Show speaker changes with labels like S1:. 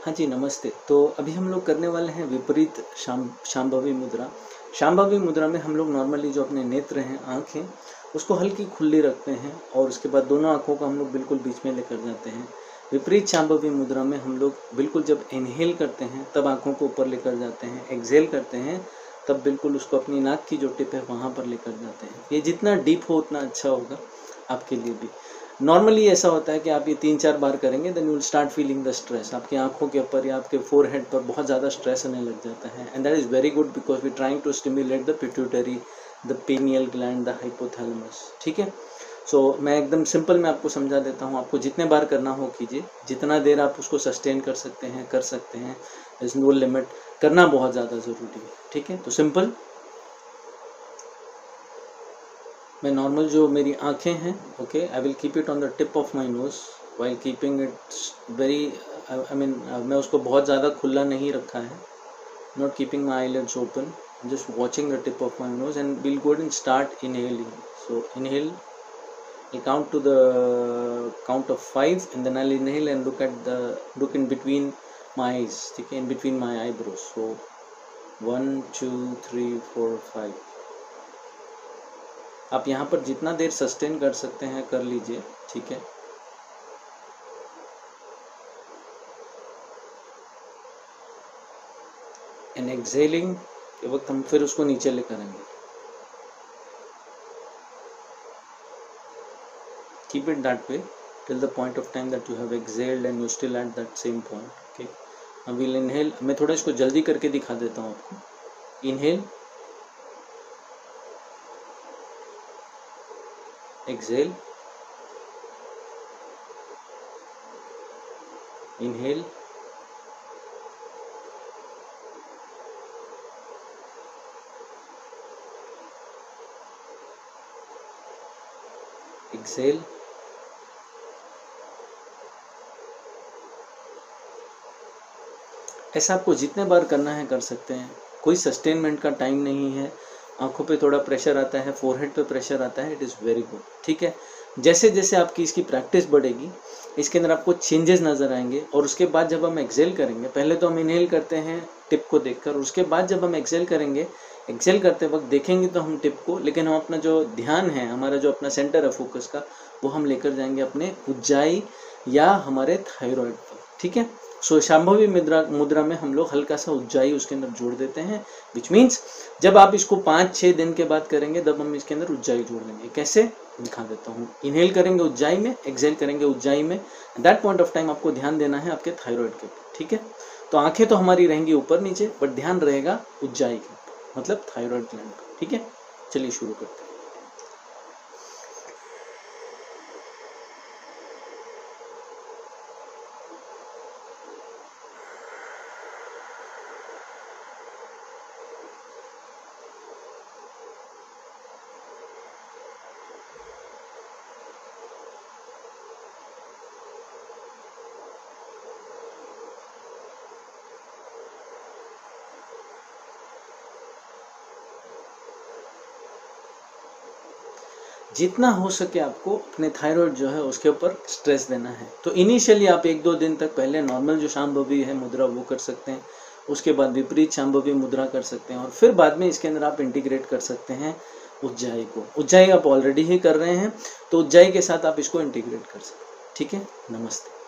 S1: हाँ जी, नमस्ते। तो अभी हम लोग करने वाले हैं विपरीत शांभवी मुद्रा। शांभवी मुद्रा में हम लोग नॉर्मली जो अपने नेत्र हैं, आँखें, उसको हल्की खुली रखते हैं और उसके बाद दोनों आँखों को हम लोग बिल्कुल बीच में लेकर जाते हैं। विपरीत शांभवी मुद्रा में हम लोग बिल्कुल जब इनहेल करते हैं तब आँखों को ऊपर लेकर जाते हैं, एक्सहेल करते हैं तब बिल्कुल उसको अपनी नाक की जो टिप है वहाँ पर लेकर जाते हैं। ये जितना डीप हो उतना अच्छा होगा आपके लिए भी। नॉर्मली ऐसा होता है कि आप ये 3-4 बार करेंगे then you will start feeling the stress. आपकी आंखों के ऊपर या आपके फोरहेड पर बहुत ज़्यादा स्ट्रेस आने लग जाता है and that is very good because we trying to stimulate the pituitary, the pineal gland, the hypothalamus. ठीक है, सो मैं एकदम सिंपल में आपको समझा देता हूँ। आपको जितने बार करना हो कीजिए, जितना देर आप उसको सस्टेन कर सकते हैं, इज नो लिमिट। करना बहुत ज़्यादा ज़रूरी है। ठीक है, तो सिंपल मैं नॉर्मल जो मेरी आंखें हैं, okay, I will keep it on the tip of my nose while keeping it very मैं उसको बहुत ज़्यादा खुला नहीं रखा है, not keeping my eyelids open, just watching the tip of my nose and will go and start inhaling. So inhale, I'll count to the count of 5 and then I'll inhale and look in between my eyes, ठीक है, in between my eyebrows. So 1 2 3 4 5। आप यहाँ पर जितना देर sustain कर सकते हैं कर लीजिए। ठीक है, एंड एक्सहेलिंग के वक्त हम फिर उसको नीचे लेकर आएंगे। Keep it that way till the point of time that you have exhaled and you're still at that same point. Okay, now we'll inhale। मैं थोड़ा इसको जल्दी करके दिखा देता हूँ आपको। Inhale, exhale, inhale, exhale, ऐसा आपको जितने बार करना है कर सकते हैं। कोई सस्टेनमेंट का टाइम नहीं है। आंखों पे थोड़ा प्रेशर आता है, फोरहेड पे प्रेशर आता है, इट इज़ वेरी गुड। ठीक है, जैसे जैसे आपकी इसकी प्रैक्टिस बढ़ेगी इसके अंदर आपको चेंजेस नज़र आएंगे। और उसके बाद जब हम एक्सहेल करेंगे, पहले तो हम इनहेल करते हैं टिप को देखकर, उसके बाद जब हम एक्सहेल करेंगे, एक्सहेल करते वक्त देखेंगे तो हम टिप को, लेकिन हम अपना जो ध्यान है, हमारा जो अपना सेंटर है फोकस का, वो हम लेकर जाएंगे अपने उज्जाई या हमारे थायराइड पर। ठीक है, सो शांभवी मुद्रा में हम लोग हल्का सा उज्जाई उसके अंदर जोड़ देते हैं, विच मीन्स जब आप इसको 5-6 दिन के बाद करेंगे तब हम इसके अंदर उज्जाई जोड़ देंगे। कैसे दिखा देता हूँ। इनहेल करेंगे उज्जाई में, एक्सहेल करेंगे उज्जाई में। दैट पॉइंट ऑफ टाइम आपको ध्यान देना है आपके थायराइड के ऊपर। ठीक है, तो आंखें तो हमारी रहेंगी ऊपर नीचे, बट ध्यान रहेगा उज्जाई के ऊपर, मतलब थायराइड ग्लैंड पर। ठीक है, चलिए शुरू करते हैं। जितना हो सके आपको अपने थायराइड जो है उसके ऊपर स्ट्रेस देना है। तो इनिशियली आप 1-2 दिन तक पहले नॉर्मल जो शांभवी है मुद्रा वो कर सकते हैं, उसके बाद विपरीत शांभवी मुद्रा कर सकते हैं और फिर बाद में इसके अंदर आप इंटीग्रेट कर सकते हैं उज्जाई को। उज्जाई आप ऑलरेडी ही कर रहे हैं तो उज्जाई के साथ आप इसको इंटीग्रेट कर सकते हैं। ठीक है, नमस्ते।